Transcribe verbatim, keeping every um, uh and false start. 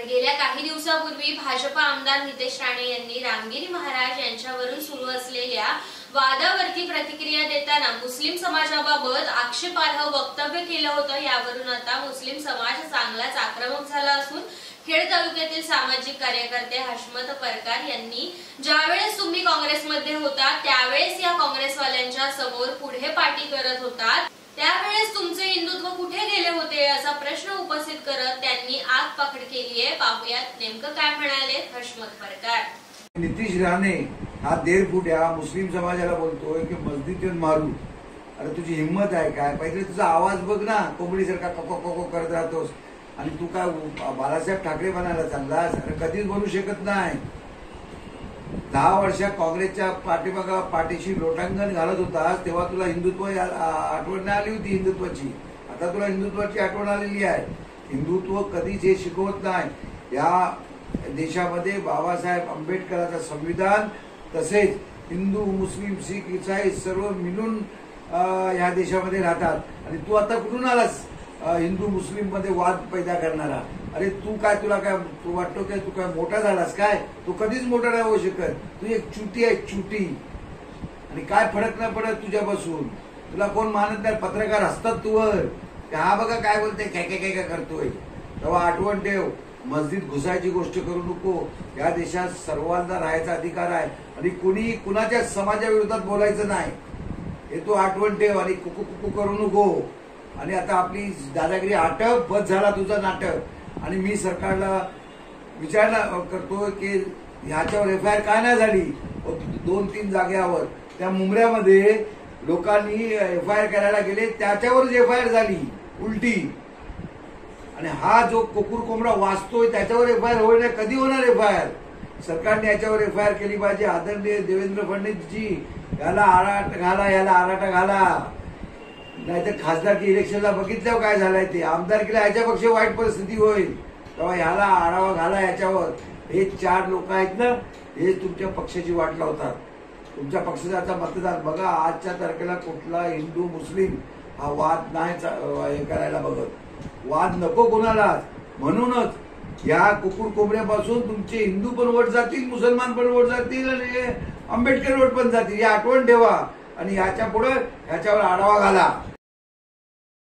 गेल्या काही दिवसापूर्वी भाजप आमदार नितेश राणे यांनी रामगिरी महाराज यांच्यावरून सुरू असलेल्या वादावरती प्रतिक्रिया देताना मुस्लिम समाजाबाबत आक्षेपार्ह वक्तव्य केलं होतं। यावरून आता मुस्लिम समाज चांगलाच आक्रमक झाला असून खेड तालुक्यातील सामाजिक कार्यकर्ते हशमत परकार यांनी ज्यावेळेस तुम्ही काँग्रेसमध्ये होता त्यावेळेस या काँग्रेसवाल्यांच्या समोर पुढे पाठी करत होतात त्यावेळेस तुमचे हिंदुत्व कुठे गेले होते असा प्रश्न उपस्थित करत त्यांनी आग पकड केली आहे। पाहुयात नेमकं काय म्हणाले हशमत परकार। नितेश राणे हा देर फुट्या मुस्लिम समाजाला बोलतोय की मस्जिदीतून मारू। अरे तुझी हिम्मत आहे काय? पहिले तुझा आवाज बघ ना, कोंबडीसारखा कोको कोको करत राहतोस आणि तू काय बाळासाहेब ठाकरे बनायला चाललास? अरे कधीच बनू शकत नाही। दहा वर्षात काँग्रेसच्या पाठीमागा पाठीशी लोटांगण घालत होतास तेव्हा तुला हिंदुत्व आठवण आली होती हिंदुत्वाची। आता तुला हिंदुत्वाची आठवण आलेली आहे। हिंदुत्व कधीच हे शिकवत नाही। या देशामध्ये बाबासाहेब आंबेडकरांचं संविधान तसेच हिंदू मुस्लिम शीख ईसाई सर्व मिळून या देशामध्ये राहतात आणि तू आता कुठून आलास हिंदू मुस्लिम मध्ये वाद पैदा करणारा? अरे तू काय, तुला काय वाटतो काय तू काय मोठा झालास काय? तू कधीच मोठा नाही होऊ शकत। तू एक चुटी आहे, चुटी। आणि काय फरक नाही पडत तुझ्यापासून। तुला कोण मानत नाही, पत्रकार असतात तुवर हा बघा काय बोलते, काय काय काय काय करतोय। तेव्हा आठवण ठेव, मस्जिद घुसायची गोष्ट करू नको। या देशात सर्वांना राहायचा अधिकार आहे आणि कुणी कुणाच्या समाजाविरोधात बोलायचं नाही हे तू आठवण ठेव आणि कुकू कुकू करू नको। आणि आता आपली दादागिरी आटप, बस झाला तुझा नाटक। आणि मी सरकारला विचारणा करतो की ह्याच्यावर एफ आय आर काय नाही झाली? दोन तीन जाग्यावर त्या मुंबऱ्यामध्ये लोकांनी एफ आय आर करायला गेले त्याच्यावरच एफ आय आर झाली उलटी। आणि हा जो कोकुर कोंबडा वाचतोय त्याच्यावर एफ आय आर होईल, कधी होणार एफ आय आर? सरकारने याच्यावर एफ आय आर केली पाहिजे। आदरणीय देवेंद्र फडणवीसजी याला आराट घाला, याला आराटा घाला, नाहीतर खासदारकी इलेक्शनला बघितल्यावर काय झालंय ते आमदारकीला याच्यापेक्षा वाईट परिस्थिती होईल। तेव्हा ह्याला आढावा घाला याच्यावर। हे चार लोक आहेत ना, हे तुमच्या पक्षाची वाट लावतात। तुमच्या पक्षाचा मतदार बघा, आजच्या तारखेला कुठला हिंदू मुस्लिम हा वाद नाही हे करायला बघत। वाद नको कोणालाच। म्हणूनच या कुकुर कोंबड्यापासून तुमचे हिंदू पण वोट जातील, मुसलमान पण वोट जातील आणि आंबेडकर वोट पण जातील, ही आठवण ठेवा। आणि याच्या पुढे ह्याच्यावर आढावा घाला।